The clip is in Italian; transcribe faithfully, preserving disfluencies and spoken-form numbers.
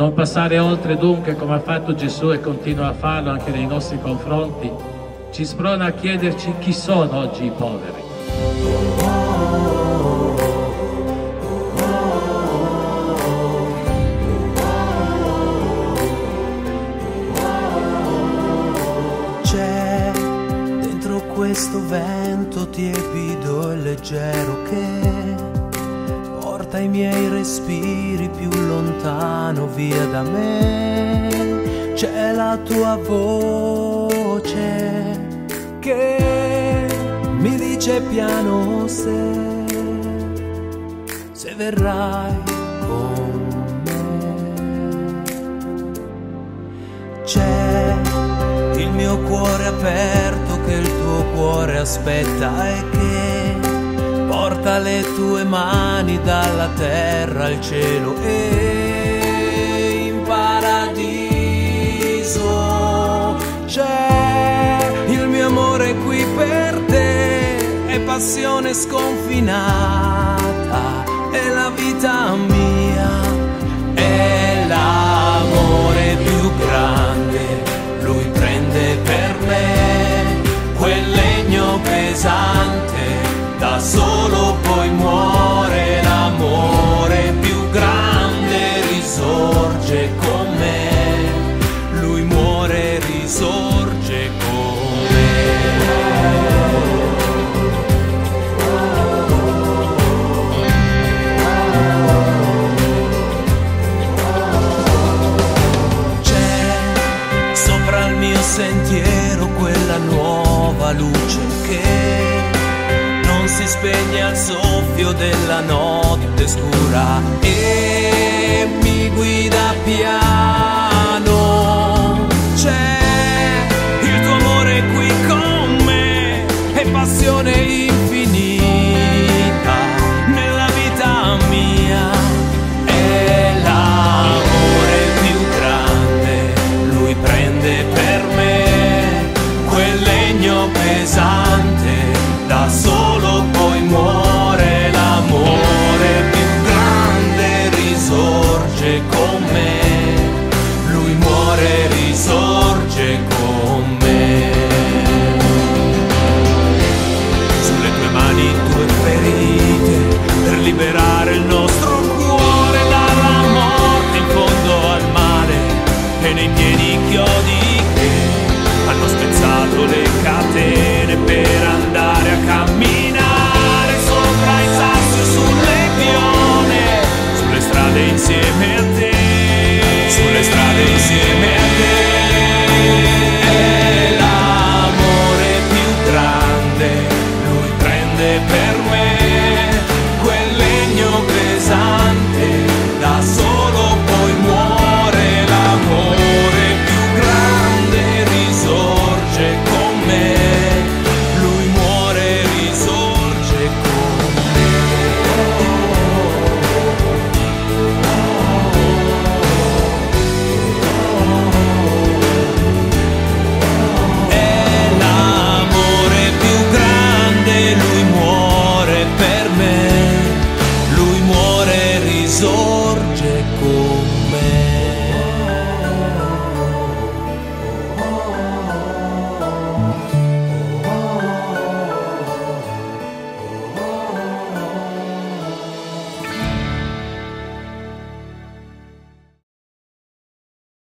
Non passare oltre dunque come ha fatto Gesù e continua a farlo anche nei nostri confronti, ci sprona a chiederci chi sono oggi i poveri. C'è dentro questo vento tiepido e leggero che porta i miei respiri più lontano via da me. C'è la tua voce che mi dice piano se, se verrai con me. C'è il mio cuore aperto che il tuo cuore aspetta e che porta le tue mani dalla terra al cielo e in paradiso. C'è il mio amore qui per te, è passione sconfinata, è la vita mia, è l'amore più grande, lui prende per me quel legno pesante, da solo poi muore. L'amore più grande risorge con me, lui muore, risorge con me. C'è sopra il mio sentiero quella nuova luce che non si spegne al soffio della notte scura e mi guida piano. C'è il tuo amore qui con me, è passione.